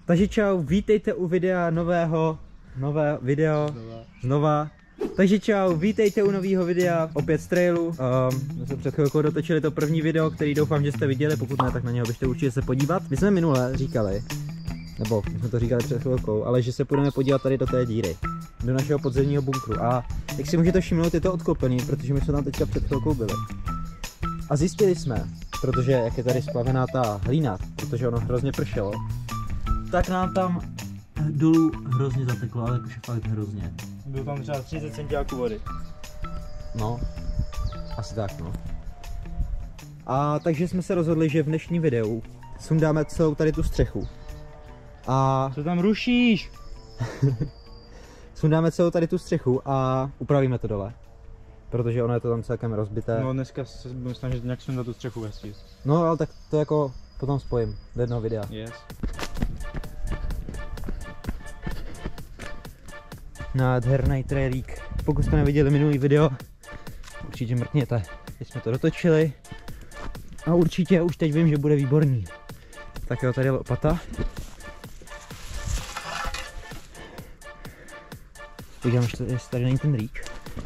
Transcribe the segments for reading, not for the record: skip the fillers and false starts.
Takže čau, vítejte u videa nové video, znova. Takže čau, vítejte u nového videa, opět z trailu. My jsme před chvilkou dotočili to první video, který doufám, že jste viděli, pokud ne, tak na něho byste určitě se podívat. My jsme minule říkali, nebo my jsme to říkali před chvilkou, ale že se půjdeme podívat tady do té díry, do našeho podzemního bunkru. A jak si můžete všimnout, je to odklopený, protože my jsme tam teďka před chvilkou byli. A zjistili jsme, protože jak je tady splavená ta hlína, protože ono hrozně pršelo, tak nám tam dolů hrozně zateklo, ale jakože fakt hrozně. Bylo tam třeba 30 centiáků vody. No, asi tak no. A takže jsme se rozhodli, že v dnešním videu sundáme celou tady tu střechu. A Co tam rušíš? sundáme celou tady tu střechu a upravíme to dole. Protože ono je to tam celkem rozbité. No dneska se budu snažit nějak sundat tu střechu hezky. No ale tak to jako potom spojím do jednoho videa. Yes. Nádherný trailík. Pokud jste neviděli minulý video, určitě mrkněte. Teď jsme to dotočili a určitě už teď vím, že bude výborný. Tak jo, tady je lopata. Podívám, jestli tady není ten rýč.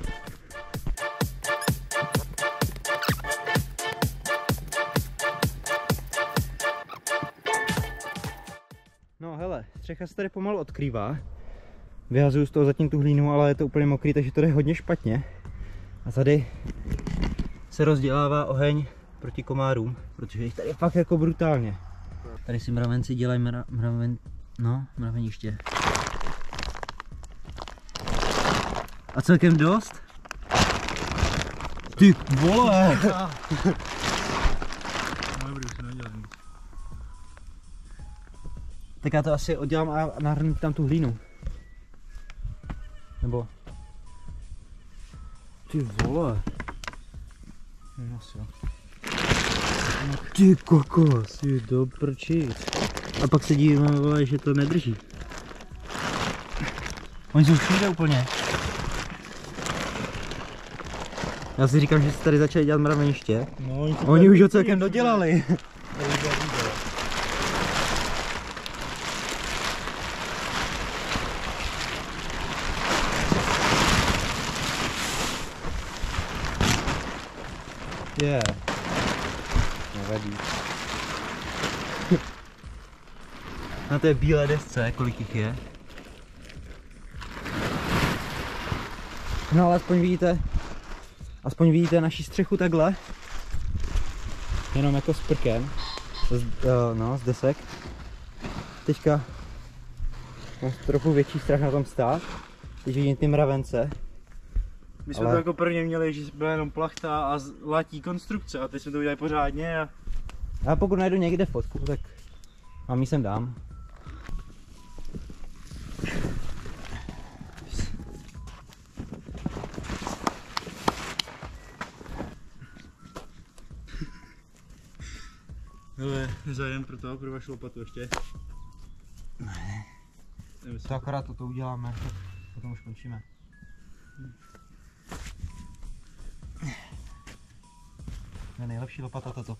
No hele, střecha se tady pomalu odkrývá. Vyhazuju z toho zatím tu hlínu, ale je to úplně mokrý, takže to jde hodně špatně. A tady se rozdělává oheň proti komárům, protože jich tady je fakt jako brutálně. Tady si mravenci dělají mraveniště. A celkem dost? Ty vole! Tak já to asi oddělám a nahrnu tam tu hlínu. Nebo... Ty vole. Ty kokos, je do prčic. A pak se dívám, vole, že to nedrží. Oni jsou všude úplně. Já si říkám, že se tady začali dělat mraveniště. No, oni už ho celkem dodělali. Je. Nevadí. Na té bílé desce, kolik jich je. No ale aspoň vidíte naši střechu takhle. Jenom jako s prkem. Z desek. Teďka mám trochu větší strach na tom stát. Teď vidím ty mravence. My jsme to jako prvně měli, že byla jenom plachta a latí konstrukce a teď jsme to udělali pořádně a... Já pokud najdu někde fotku, tak vám ji sem dám. Hele, zájem pro vaši lopatu ještě. Ne. To akorát toto uděláme, potom už končíme. To je nejlepší lopata toto.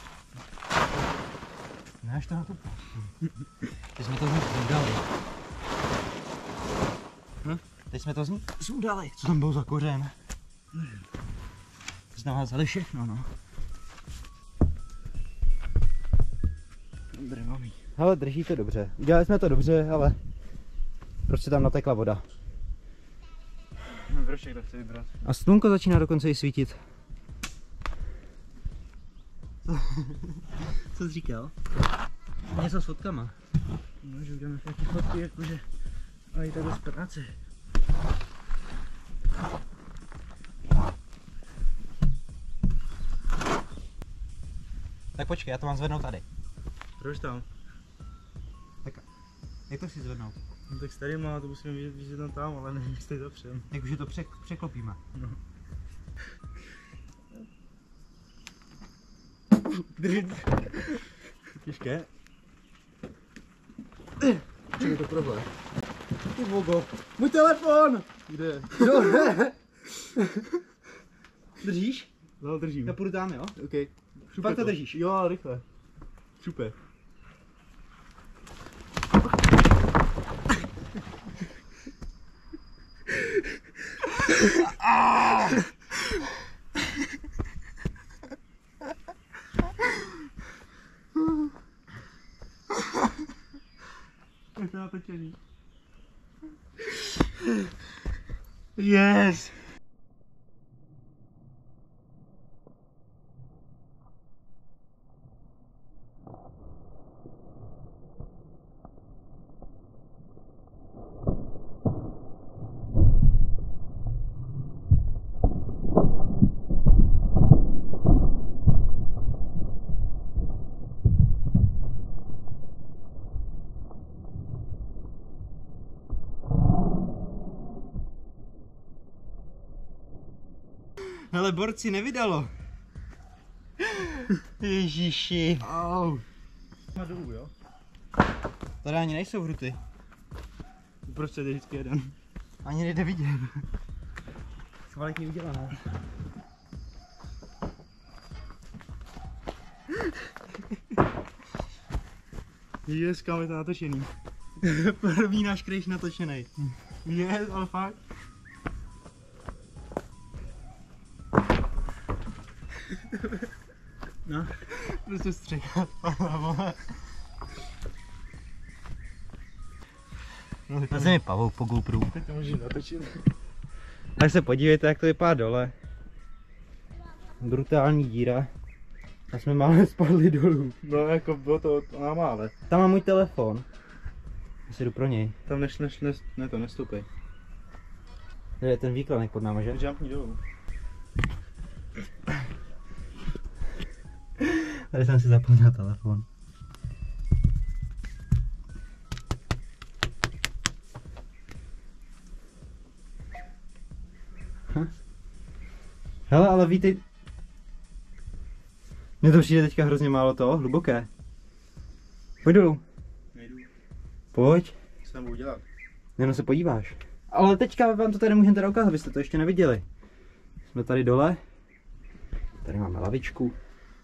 Ne, až to na tu pásku. Teď jsme to z ní sundali. Teď jsme to z ní sundali. Co tam bylo za kořen? Jsme házeli všechno, no. Dobré, mami. Hele, drží to dobře. Udělali jsme to dobře, ale prostě tam natekla voda. No, brošek to chci vybrat. A slunko začíná dokonce i svítit. Co jsi říkal? Něco s fotkama. No, že uděláme nějaké fotky, jakože... A i tak bez práce. Tak počkej, já to mám zvednout tady. Proč tam? Tak, jak to si zvednout? No tak starý má, to musíme vidět tam, ale nevím, jestli to zapřem. Jak už je to překlopíme. No. Těžké. Čekaj, to problém. Ty vogo. Můj telefon! Kde? Držíš? No, držím. Já půjdu tam, jo? OK. Fakt to držíš? Jo, rychle. Šupe. Už to natočený. Yes! Hele, borci, nevydalo. Ježíši. Au. Na dolů, jo? Tady ani nejsou hruty. Prostě je vždycky jeden. Ani nejde vidět. Kvalitně udělané. Yes, kam je to natočený. První náš krejš natočený. Yes, ale fakt. No. Prostě střecha spadla, vole. No, to se mi pavouk po GoPru. Teď to můžeš natočit. Tak se podívejte, jak to vypadá dole. Brutální díra. A jsme mále spadli dolů. No jako bylo to na mále. Tam mám můj telefon. Já si jdu pro něj. Tam ne to, nestoupej. Tady je ten výkladnek pod náma, že? Jumpni dolů. Tady jsem si zapomněl telefon. Hele, ale vítej. Mně to přijde teďka hrozně málo toho, hluboké. Pojď dolů. Nejdu. Pojď. Co tam budu dělat? Jenom se podíváš. Ale teďka vám to tady můžeme teda ukázat, abyste to ještě neviděli. Jsme tady dole. Tady máme lavičku.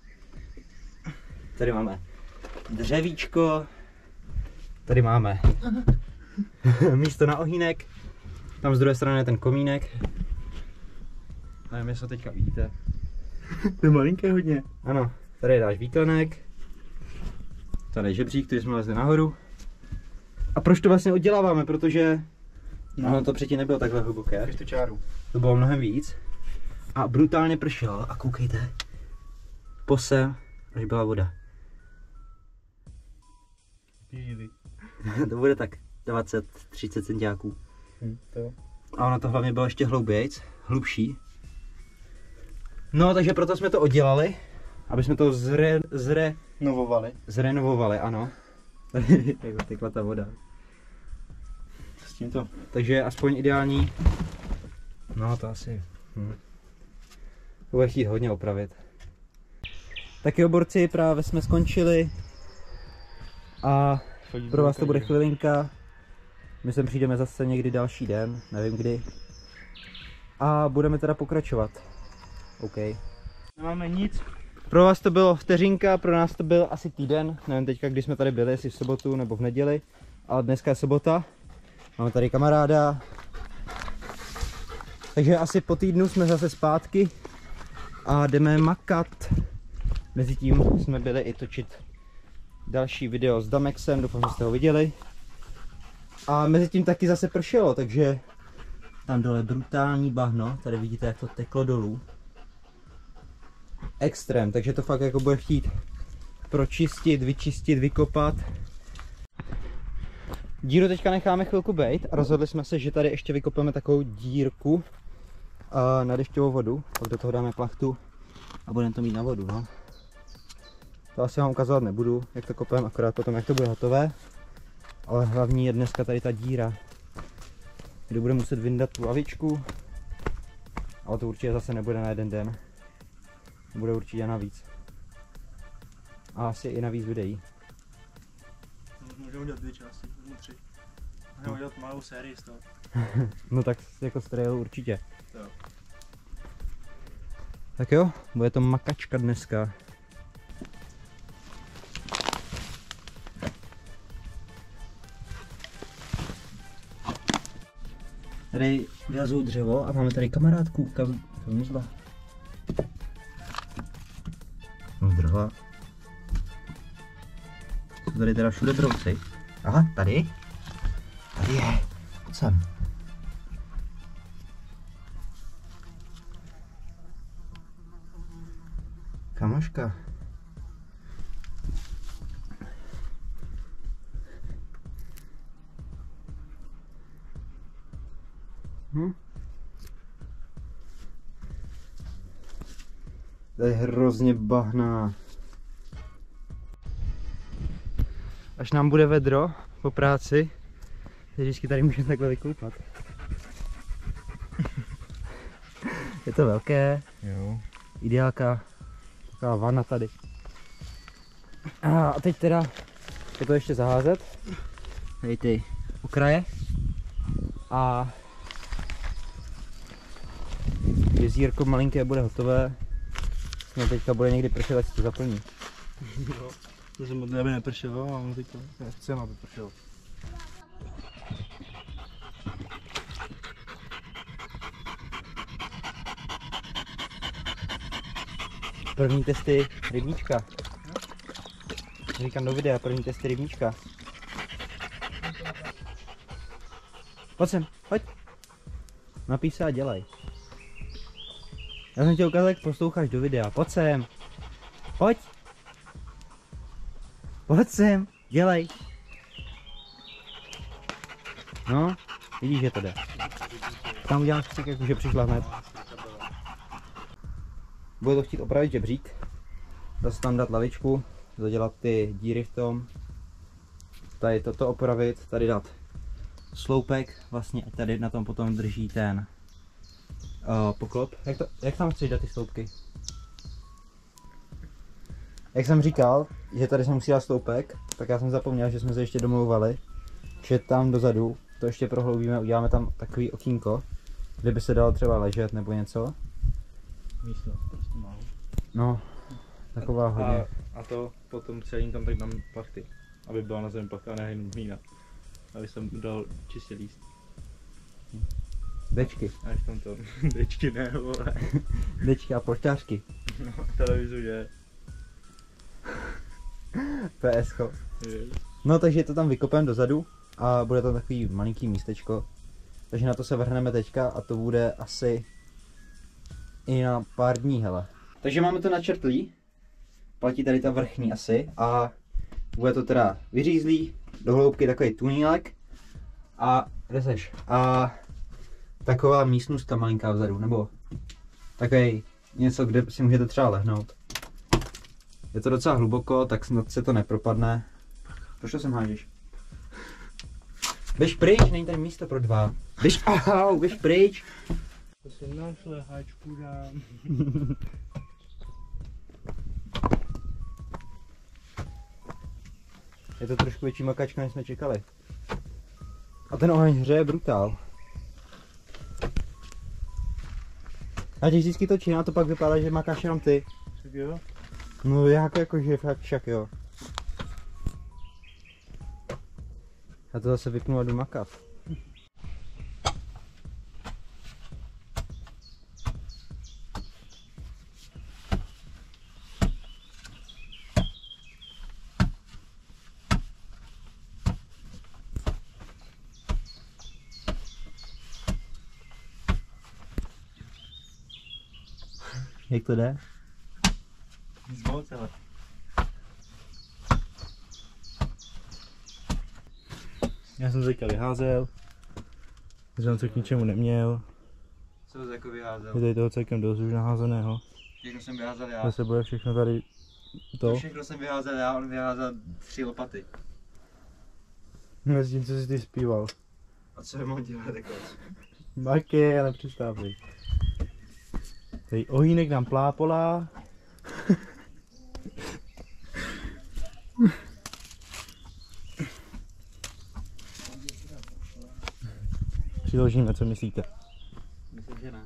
Tady máme dřevíčko. Tady máme místo na ohýnek. Tam z druhé strany je ten komínek. Nevím, jestli to teďka vidíte. To je malinké hodně. Ano, tady je dáš výklenek. Tady je žebřík, který jsme lezli nahoru. A proč to vlastně odděláváme? Protože ono to předtím nebylo takhle hluboké. Ještě čáru. To bylo mnohem víc. A brutálně pršelo a koukejte. Po sem, až byla voda. To bude tak 20-30 centiáků. To. A ono to hlavně bylo ještě hloubějc, hlubší. No, takže proto jsme to oddělali, aby jsme to zrenovovali, ano. Tady jako tykla ta voda. S tímto. Takže aspoň ideální. No, to asi. To bude chtít hodně opravit. Tak jo, borci, právě jsme skončili. A pro vás to bude chvilinka. My sem přijdeme zase někdy další den, nevím kdy. A budeme teda pokračovat. OK. Nemáme nic. Pro vás to bylo vteřinka, pro nás to byl asi týden. Nevím teďka, kdy jsme tady byli, jestli v sobotu nebo v neděli. Ale dneska je sobota. Máme tady kamaráda. Takže asi po týdnu jsme zase zpátky. A jdeme makat. Mezitím jsme byli i točit další video s Damexem, doufám, že jste ho viděli. A mezi tím taky zase pršelo, takže tam dole brutální bahno, tady vidíte, jak to teklo dolů. Extrém, takže to fakt jako bude chtít pročistit, vyčistit, vykopat. Díru teďka necháme chvilku bejt a rozhodli jsme se, že tady ještě vykopeme takovou dírku na dešťovou vodu, pak do toho dáme plachtu a budeme to mít na vodu, no. To asi vám ukazovat nebudu, jak to kopeme, akorát potom, jak to bude hotové. Ale hlavní je dneska tady ta díra, kde budeme muset vyndat tu lavičku. Ale to určitě zase nebude na jeden den. Bude určitě navíc. A asi i navíc videí. Můžeme udělat 2 části, 3. Můžeme udělat malou sérii z toho. No tak jako z trailu určitě. To. Tak jo, bude to makačka dneska. Tady vyhazuju dřevo a máme tady kamarádku, kam zmizla. No zdrhla. Jsou tady teda všude brouci. Aha, tady. Pojď sem. Kamoška. To je hrozně bahná. Až nám bude vedro po práci, tak vždycky tady můžeme takhle vykoupat. Je to velké. Jo. Ideálka. Taková vana tady. A teď teda je to ještě zaházet. Tady ty okraje. A jezírko malinké bude hotové. No teďka bude někdy pršet, ať se to zaplní. Jo. To jsem modlil, aby nepršelo, a ono teďka nechceme, aby pršelo. První testy rybníčka. Říkám do videa, první testy rybníčka. Pojď sem, pojď. Napíš se a dělej. Já jsem tě ukázal, jak posloucháš do videa. Pojď sem. Pojď. Pojď sem, dělej. No, vidíš, že to jde. Tam udělám křik, jak už je přišla hned. Bude to chtít opravit žebřík. Zase tam dát lavičku, zadělat ty díry v tom. Tady toto opravit, tady dát sloupek, vlastně a tady na tom potom drží ten poklop. Jak tam chceš dát ty sloupky? Jak jsem říkal, že tady se musí dát sloupek, tak já jsem zapomněl, že jsme se ještě domlouvali, že tam dozadu to ještě prohloubíme, uděláme tam takový okýnko, kde by se dalo třeba ležet nebo něco. Místnost prostě málo. No, taková hodně. A to potom celým tam tak dám plachty, aby byla na zemi plachta a ne jenom hlína. Aby jsem dal čistě líst. Dečky. Až tam to, dečky ne, vole. Dečky a pošťářky. No, televizu je. PSko. No takže to tam vykopem dozadu a bude tam takový malinký místečko. Takže na to se vrhneme teďka a to bude asi i na pár dní, hele. Takže máme to načrtlý. Platí tady ta vrchní asi a bude to teda vyřízlý, do hloubky takový tunílek a kde seš? A taková místnostka malinká vzadu, nebo takový něco, kde si můžete třeba lehnout. Je to docela hluboko, tak snad se to nepropadne. Proč to sem hážeš? Běž pryč, není tady místo pro dva. Běž pryč. To si našle, háčku dám. Je to trošku větší makačka, než jsme čekali. A ten oheň hřeje brutál. A když vždycky točí, a to pak vypadá, že makáš jenom ty. Tak jo? No jakože fakt však jo. Já to zase vypnu a jdu makat. Jak to jde? Nic moc, ale. Já jsem teďka vyházel. Jsem co k ničemu neměl. Co jsi jako vyházel? Je tady toho celkem dost už naházeného. Všechno jsem vyházel já. Zase bude všechno tady to. Všechno jsem vyházel já, on vyházel 3 lopaty. Mezi tím, co jsi ty zpíval. A co je mám dělat takhle? Maky, ale přestávej. Tady ohýnek nám plápolá. Přiložíme, co myslíte? Myslím, že ne.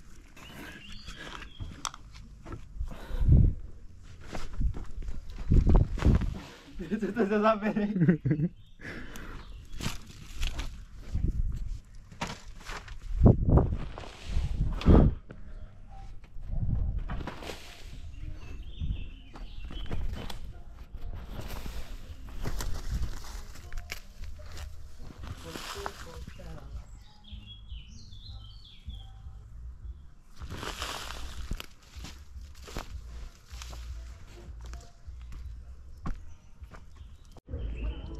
Co to za záběry?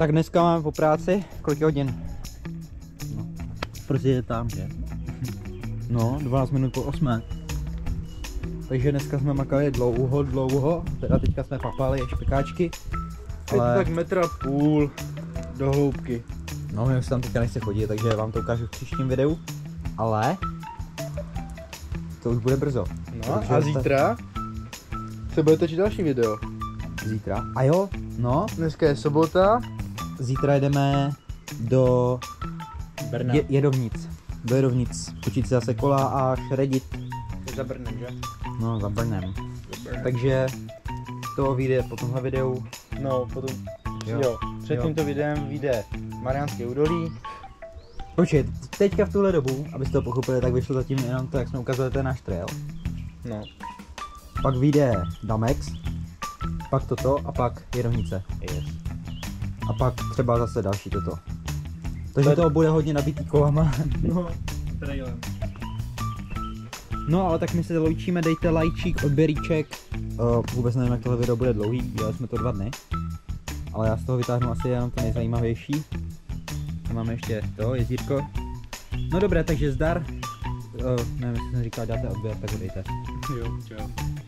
Tak dneska máme po práci, kolik je hodin? No. Prostě je tam, že? No, 12 minut po 8. Takže dneska jsme makali dlouho, teda teďka jsme papali špekáčky. Ale... tak 1,5 m do hloubky. No, mě už tam teďka nechce chodit, takže vám to ukážu v příštím videu. Ale to už bude brzo. No takže a zítra se bude točit další video. Zítra? A jo, no. Dneska je sobota. Zítra jedeme do Brna. Jedovnic. Do Jedovnic. Točit si zase kola a šredit. Za Brnem, že? No, za Brnem. Takže to vyjde po tomhle videu. No, potom. Jo. Před tímto videem vyjde Mariánské údolí. Počkej, teďka v tuhle dobu, abyste to pochopili, tak vyšlo zatím jenom to, jak jsme ukazovali ten náš trail. No. Pak vyjde Damex, pak toto a pak Jedovnice. Yes. A pak třeba zase další toto. Takže to bude hodně nabitý kolama. No, trailem. No ale tak my se loučíme, dejte lajčík, odběríček. Vůbec nevím, jak tohle video bude dlouhý, dělali jsme to 2 dny. Ale já z toho vytáhnu asi jenom to nejzajímavější. A máme ještě to, jezírko. No dobré, takže zdar. Nevím, jestli jsem říkal, dáte odběr, tak ho dejte. Jo, čau.